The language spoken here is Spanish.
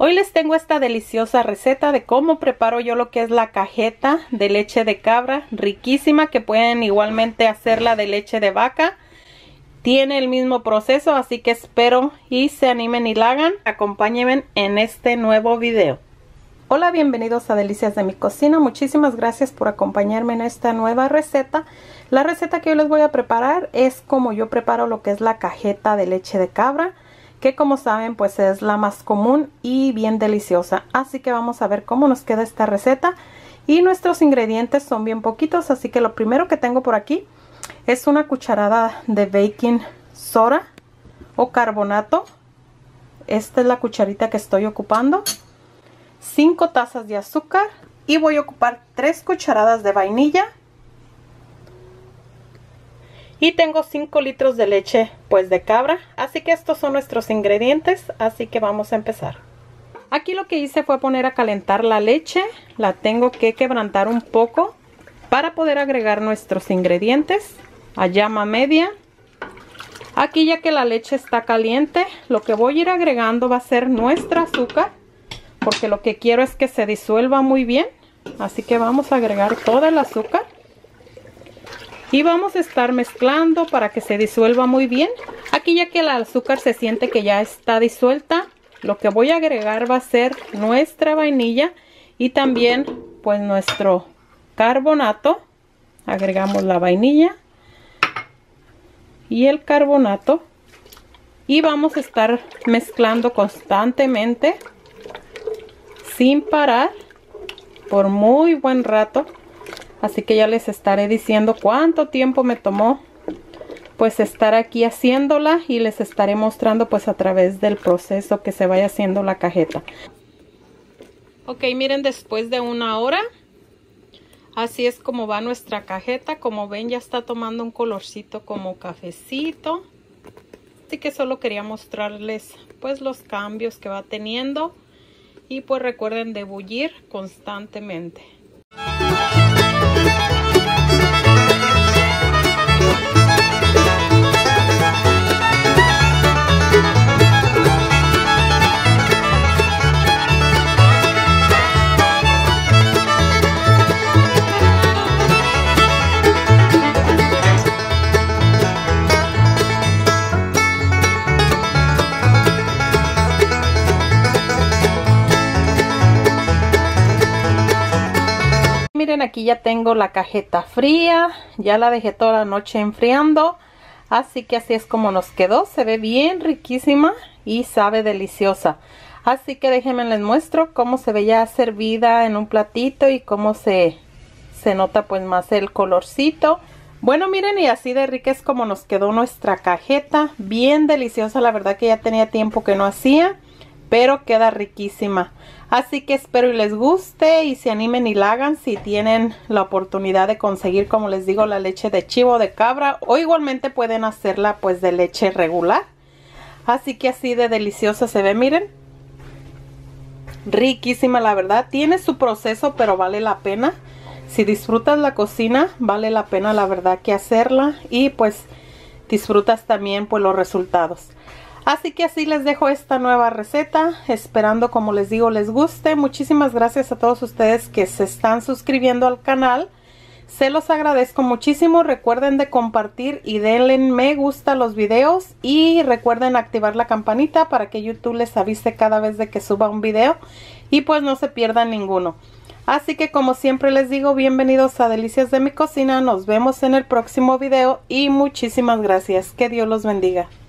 Hoy les tengo esta deliciosa receta de cómo preparo yo lo que es la cajeta de leche de cabra, riquísima, que pueden igualmente hacerla de leche de vaca. Tiene el mismo proceso, así que espero y se animen y la hagan. Acompáñenme en este nuevo video. Hola, bienvenidos a Delicias de mi Cocina. Muchísimas gracias por acompañarme en esta nueva receta. La receta que hoy les voy a preparar es como yo preparo lo que es la cajeta de leche de cabra, que como saben pues es la más común y bien deliciosa. Así que vamos a ver cómo nos queda esta receta. Y nuestros ingredientes son bien poquitos, así que lo primero que tengo por aquí es una cucharada de baking soda o carbonato. Esta es la cucharita que estoy ocupando. 5 tazas de azúcar y voy a ocupar 3 cucharadas de vainilla. Y tengo 5 litros de leche pues de cabra, así que estos son nuestros ingredientes, así que vamos a empezar. Aquí lo que hice fue poner a calentar la leche, la tengo que quebrantar un poco para poder agregar nuestros ingredientes a llama media. Aquí ya que la leche está caliente, lo que voy a ir agregando va a ser nuestra azúcar, porque lo que quiero es que se disuelva muy bien, así que vamos a agregar toda el azúcar. Y vamos a estar mezclando para que se disuelva muy bien. Aquí ya que el azúcar se siente que ya está disuelta, lo que voy a agregar va a ser nuestra vainilla y también pues nuestro carbonato. Agregamos la vainilla y el carbonato. Y vamos a estar mezclando constantemente, sin parar, por muy buen rato. Así que ya les estaré diciendo cuánto tiempo me tomó pues estar aquí haciéndola y les estaré mostrando pues a través del proceso que se vaya haciendo la cajeta. Ok, miren, después de 1 hora, así es como va nuestra cajeta. Como ven, ya está tomando un colorcito como cafecito. Así que solo quería mostrarles pues los cambios que va teniendo. Y pues recuerden de bullir constantemente. Miren, aquí ya tengo la cajeta fría, ya la dejé toda la noche enfriando, así que así es como nos quedó. Se ve bien riquísima y sabe deliciosa. Así que déjenme les muestro cómo se ve ya servida en un platito y cómo se nota pues más el colorcito. Bueno, miren, y así de rica es como nos quedó nuestra cajeta, bien deliciosa. La verdad que ya tenía tiempo que no hacía, pero queda riquísima. Así que espero y les guste y se animen y la hagan si tienen la oportunidad de conseguir, como les digo, la leche de chivo de cabra, o igualmente pueden hacerla pues de leche regular. Así que así de deliciosa se ve, miren. Riquísima, la verdad. Tiene su proceso, pero vale la pena. Si disfrutas la cocina, vale la pena la verdad que hacerla, y pues disfrutas también pues los resultados. Así que así les dejo esta nueva receta, esperando, como les digo, les guste. Muchísimas gracias a todos ustedes que se están suscribiendo al canal. Se los agradezco muchísimo. Recuerden de compartir y denle me gusta a los videos. Y recuerden activar la campanita para que YouTube les avise cada vez de que suba un video. Y pues no se pierdan ninguno. Así que como siempre les digo, bienvenidos a Delicias de mi Cocina. Nos vemos en el próximo video y muchísimas gracias. Que Dios los bendiga.